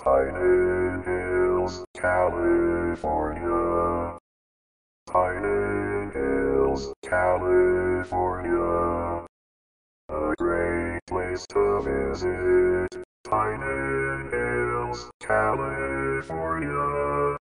Pinon Hills, California. Pinon Hills, California. A great place to visit. Pinon Hills, California.